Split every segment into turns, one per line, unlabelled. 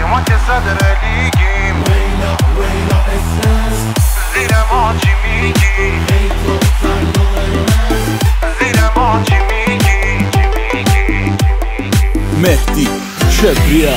ما که صدر لیگیم
ویلا ویلا اساس
زیر ما چی میگی
ای تو فردا
زیر ما چی میگی
مهدی کبریا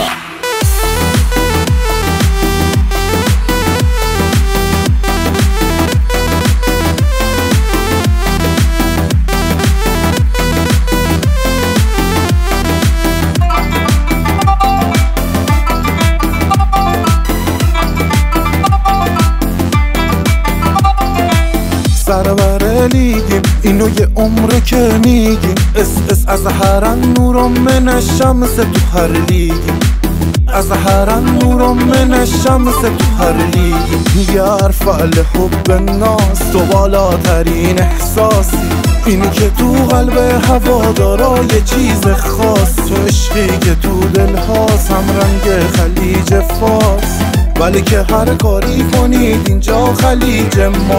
سرور لیگیم اینو یه عمره که میگیم اس از هرن نورم من شمس تو هر لیگیم از هرن نورم من شمس تو هر لیگیم یار فعل حب ناس تو بالاترین احساسی اینی که تو قلب هوادارا یه چیز خاص تو عشقی که تو دل هاست هم رنگ خلیج فارس ولی که هر کاری کنید اینجا خلیج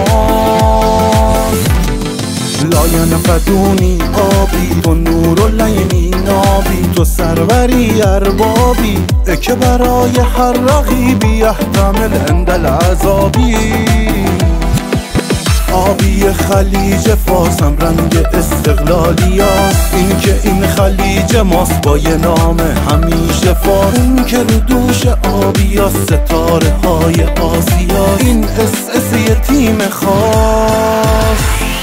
ماست لاین فدونی آبی تو نور و لیمی نابی تو سروری اربابی که برای هر رقیبی یحتمل عند العذابی آبی خلیج فارسم رنگ استقلالی هست این که این خلیج ماست با یه نام همیشه فارس اون که رو دوش آبی ها ستاره های آسیا این اس یه تیم خاص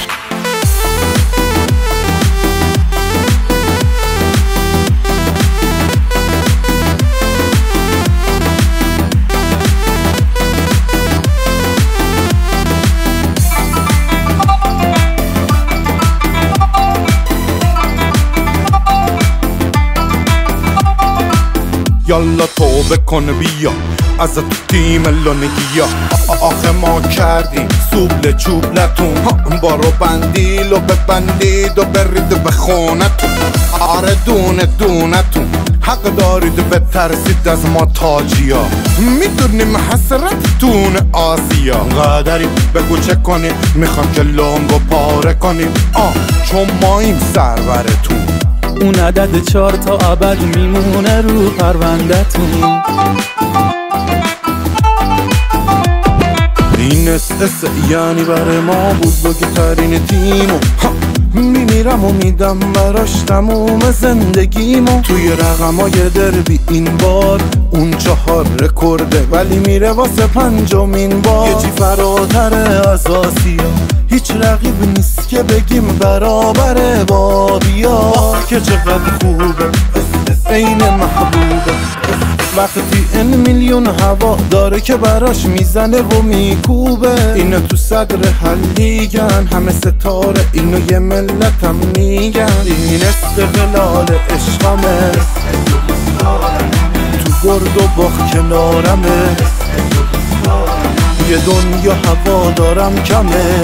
یالا توبه کن بیا از تو تیم لونگیا آخه ما کردیم سوبل چوبلتون بارو بندیل و ببندید و برید به خونتون آره دونه دونتون حق دارید بترسید از ما تاجیا میدونیم حسرتتون آسیا قدری بگو چه کنیم میخوام که لنگو پاره کنیم چون ما این سرورتون
اون عدد 4 تا ابد میمونه رو پرونده‌تون
این اس یعنی برای ما بزرگترین تیمو میمیرم و میدم براش تموم زندگیمو توی رقمای دربی این بار اون 4 رکورده ولی میره واسه 5مین بار یه چی فراتر از آسیا هیچ رقیب نیست که بگیم برابر با بیا که چقدر خوبه عین محبوبه وقتی این میلیون هوا داره که براش میزنه و میکوبه اینو تو صدر حل لیگن همه ستاره اینو یه ملت هم میگن این استقلال عشقمه تو گرد و باخ کنارمه یه دنیا هوا دارم کمه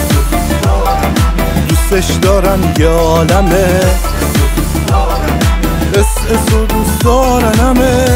دوستش دارن یه عالمه اس و دوست دارن همه